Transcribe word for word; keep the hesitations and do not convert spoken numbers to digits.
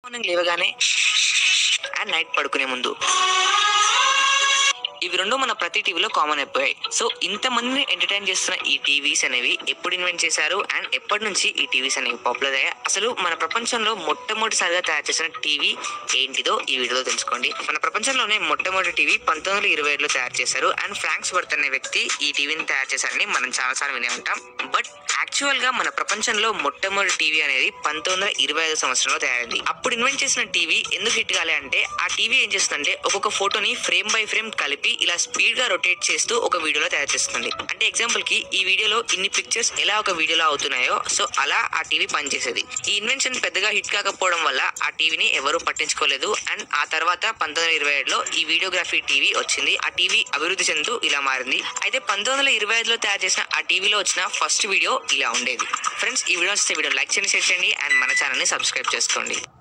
Morning లేవగానే and night పడుకునే ముందు ఇవి రెండు మన ప్రతి టీవీలో కామన్ అయిపోయాయి. సో ఇంతమందిని ఎంటర్టైన్ చేస్తున్న ఈ టీవీస్ అనేవి ఎప్పుడు ఇన్వెంట్ చేశారు అండ్ ఎప్పటి నుంచి ఈ టీవీస్ అనేవి పాపులర్ అయ్యాయి, అసలు మన ప్రపంచంలో మొట్టమొదటిసారిగా తయారు చేసిన టీవీ ఏంటిదో ఈ వీడియోలో తెలుసుకోండి. మన ప్రపంచంలోనే మొట్టమొదటి టీవీ పంతొమ్మిది వందల ఇరవై ఏడులో తయారు చేశారు అండ్ ఫ్రాంక్స్ వర్త్ అనే వ్యక్తి ఈ టీవీని తయారు చేశారని మనం చాలా సార్లు వినే ఉంటాం. బట్ యాక్చువల్ గా మన ప్రపంచంలో మొట్టమొదటి టీవీ అనేది పంతొమ్మిది వందల ఇరవై ఐదు సంవత్సరంలో తయారైంది. అప్పుడు ఇన్వెంట్ చేసిన టీవీ ఎందుకు హిట్ కాలే అంటే ఆ టీవీ ఏం చేస్తుందంటే ఒక్కొక్క ఫోటోని ఫ్రేమ్ బై ఫ్రేమ్ కలిపి ఇలా స్పీడ్ గా రొటేట్ చేస్తూ ఒక వీడియోలో తయారు చేస్తుంది. అంటే ఎగ్జాంపుల్ కి ఈ వీడియోలో ఇన్ని పిక్చర్స్ ఎలా ఒక వీడియోలో అవుతున్నాయో సో అలా ఆ టీవీ పనిచేసేది. ఈ ఇన్వెన్షన్ పెద్దగా హిట్ కాకపోవడం వల్ల ఆ టీవీని ఎవరూ పట్టించుకోలేదు అండ్ ఆ తర్వాత పంతొమ్మిది వందల ఇరవై ఏడులో ఈ వీడియోగ్రఫీ టీవీ వచ్చింది. ఆ టీవీ అభివృద్ధి చెందుతూ ఇలా మారింది. అయితే పంతొమ్మిది వందల ఇరవై ఐదులో తయారు చేసిన ఆ టీవీలో వచ్చిన ఫస్ట్ వీడియో ఇలా ఉండేది. ఫ్రెండ్స్, ఈ వీడియో వస్తే వీడియో లైక్ చేయండి, షేర్ చేయండి అండ్ మన ఛానల్ ని సబ్స్క్రైబ్ చేసుకోండి.